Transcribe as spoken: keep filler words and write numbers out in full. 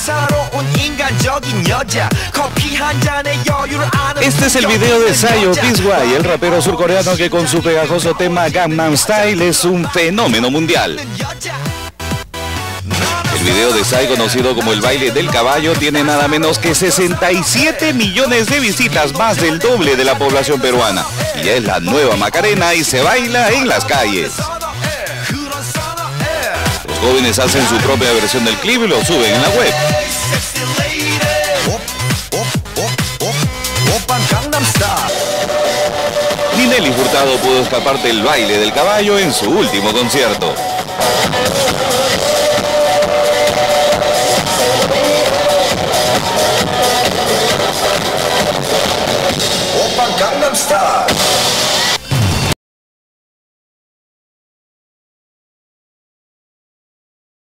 Este es el video de Psy o Peaceway, el rapero surcoreano que con su pegajoso tema Gangnam Style es un fenómeno mundial. El video de Psy, conocido como el baile del caballo, tiene nada menos que sesenta y siete millones de visitas, más del doble de la población peruana. Y es la nueva Macarena y se baila en las calles. Los jóvenes hacen su propia versión del clip y lo suben en la web. Ni Nelly Furtado pudo escapar del baile del caballo en su último concierto.